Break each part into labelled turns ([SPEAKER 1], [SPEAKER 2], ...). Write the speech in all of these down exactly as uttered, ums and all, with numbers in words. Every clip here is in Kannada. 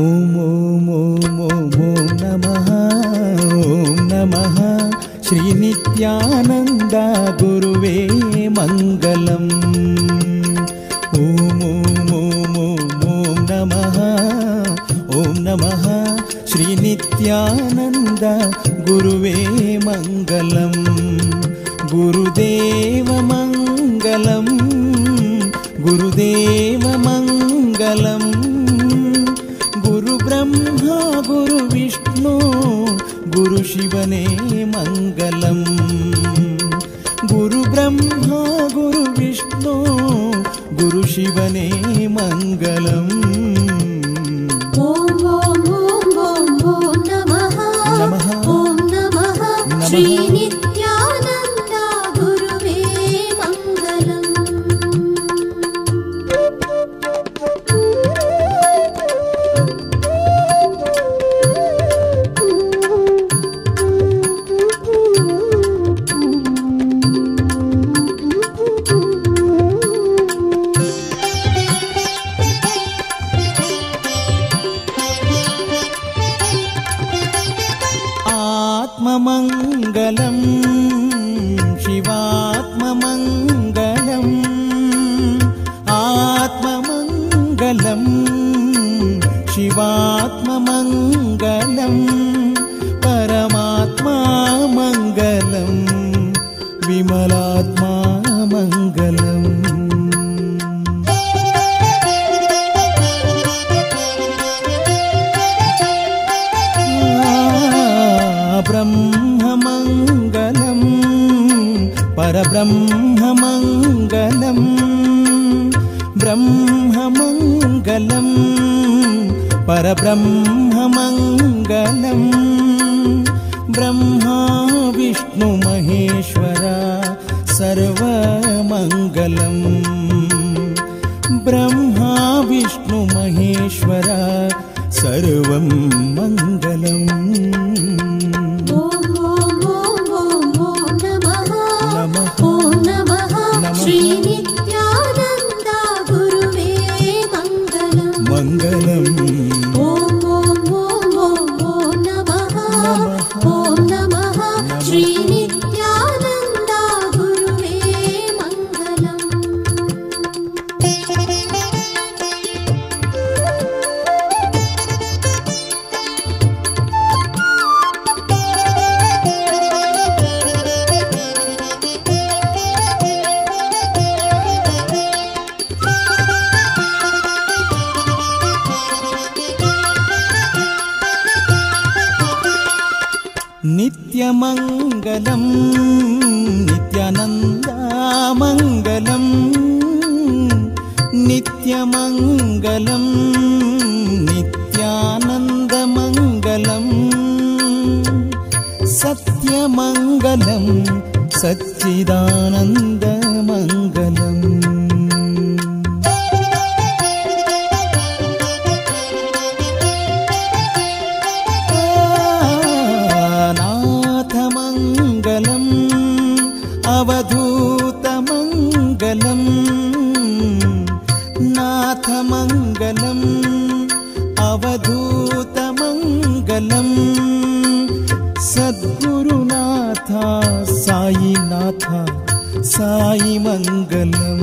[SPEAKER 1] ಓಂ ಓಂ ಓಂ ಓಂ ಓಂ ನಮಃ ಓಂ ನಮಃ ಶ್ರೀ ನಿತ್ಯಾನಂದ ಗುರುವೇ ಮಂಗಲಂ. ಓಂ ಓಂ ಓಂ ಓಂ ಓಂ ನಮಃ ಓಂ ನಮಃ ಶ್ರೀ ನಿತ್ಯಾನಂದ ಗುರುವೇ ಮಂಗಲಂ. ಗುರುದೇವ ಮಂಗಲಂ ಗುರುದೇವ ಮಂಗಲಂ. ಗುರು ಬ್ರಹ್ಮ ಗುರು ವಿಷ್ಣು ಗುರು ಶಿವನೇ ಮಂಗಲಂ. ಗುರು ಬ್ರಹ್ಮ ಗುರು ವಿಷ್ಣು ಗುರು ಶಿವನೇ ಮಂಗಲಂ.
[SPEAKER 2] ಓಂ ಓಂ ಓಂ ಓಂ ಓಂ ನಮಃ
[SPEAKER 1] ನಮಃ
[SPEAKER 2] ಓಂ ನಮಃ ಶ್ರೀ ನಿತ್ಯಾನಂದ ಗುರುವೇ ಮಂಗಲಂ.
[SPEAKER 1] ಆತ್ಮಮಂಗಲಂ ಶಿವಾತ್ಮಮಂಗಲಂ. ಆತ್ಮಮಂಗಲಂ ಶಿವಾತ್ಮಮಂಗಲಂ. ಪರಮಾತ್ಮ ಮಂಗಲಂ ವಿಮಲಾತ್ಮ ಮಂಗಲಂ. ಬ್ರಹ್ಮಮಂಗಲಂ ಪರಬ್ರಹ್ಮಮಂಗಲಂ. ಬ್ರಹ್ಮಮಂಗಲಂ ಪರಬ್ರಹ್ಮಮಂಗಲಂ. ಬ್ರಹ್ಮ ವಿಷ್ಣು ಮಹೇಶ್ವರ ಸರ್ವಮಂಗಲಂ. ಬ್ರಹ್ಮ ವಿಷ್ಣು ಮಹೇಶ್ವರ ಸರ್ವಂ ಮಂಗಲಂ.
[SPEAKER 2] ಓಂ ಓಂ ಓಂ ಓಂ ಓಂ ನಮಃ
[SPEAKER 1] ನಮಃ
[SPEAKER 2] ಓಂ ನಮಃ
[SPEAKER 1] ನಮಃ
[SPEAKER 2] ಶ್ರೀ ನಿತ್ಯಾನಂದ ಗುರುವೇ ಮಂಗಲಂ.
[SPEAKER 1] ಮಂಗಲಂ.
[SPEAKER 2] ಓಂ ಓಂ ಓಂ ಓಂ ಓಂ ನಮಃ ಓಂ ನಮಃ ಶ್ರೀ ನಿತ್ಯಾನಂದ ಗುರುವೇ ಮಂಗಲಂ.
[SPEAKER 1] ನಿತ್ಯಮಂಗಲಂ ನಿತ್ಯಾನಂದ ಮಂಗಲಂ. ನಿತ್ಯಮಂಗಲಂ ನಿತ್ಯಾನಂದ ಮಂಗಲಂ. ಸತ್ಯಮಂಗಲಂ ಸಚ್ಚಿದಾನಂದ ಮಂಗಲಂ. ನಾಥಮಂಗಲಂ ಅವಧೂತಮಂಗಲಂ. ನಾಥಮಂಗಲಂ ಅವಧೂತಮಂಗಲಂ. ಸದ್ಗುರುನಾಥ ಸಾಯಿನಾಥ ಸಾಯಿ ಮಂಗಲಂ.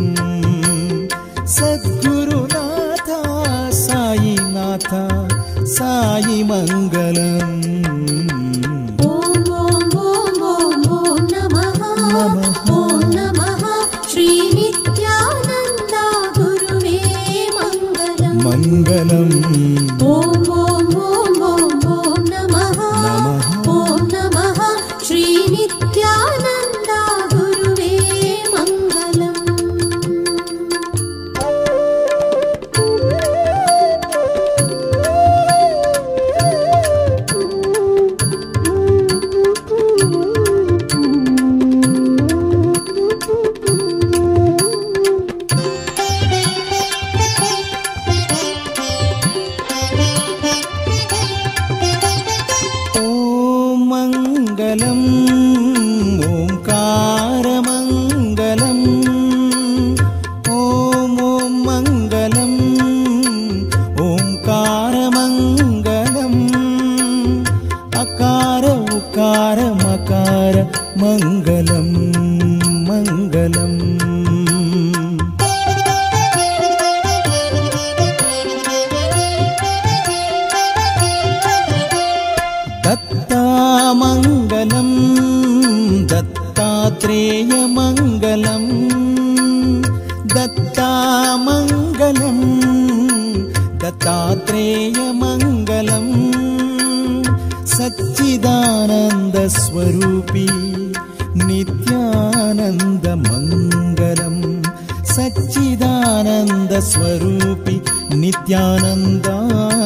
[SPEAKER 1] ಸದ್ಗುರುನಾಥ ಸಾಯಿನಾಥ ಸಾಯಿ ಮಂಗಲಂ.
[SPEAKER 2] ಓಂ ಓಂ ಓಂ ಓಂ ಓಂ ನಮಃ ಓಂ ನಮಃ ಶ್ರೀ ನಿತ್ಯಾನಂದ ಗುರುವೇ ಮಂಗಲಂ.
[SPEAKER 1] ಮಂಗಲಂ.
[SPEAKER 2] ಓಂ ಓಂ ಓಂ ಓಂ ಓಂ ನಮಃ ಓಂ ನಮಃ ಶ್ರೀ ನಿತ್ಯಾನಂದ ಗುರುವೇ ಮಂಗಲಂ.
[SPEAKER 1] दत्तात्रेयमङ्गलम् दत्तामङ्गलम् दत्तात्रेयमङ्गलम् सच्चिदानन्दस्वरूपी नित्यानन्दमङ्गलम् सच्चिदानन्दस्वरूपी नित्यानन्दा